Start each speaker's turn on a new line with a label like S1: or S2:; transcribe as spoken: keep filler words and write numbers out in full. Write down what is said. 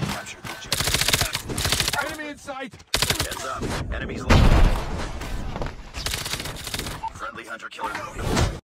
S1: capture the objective.
S2: Enemy in sight!
S1: Heads up. Enemies low. Friendly hunter-killer.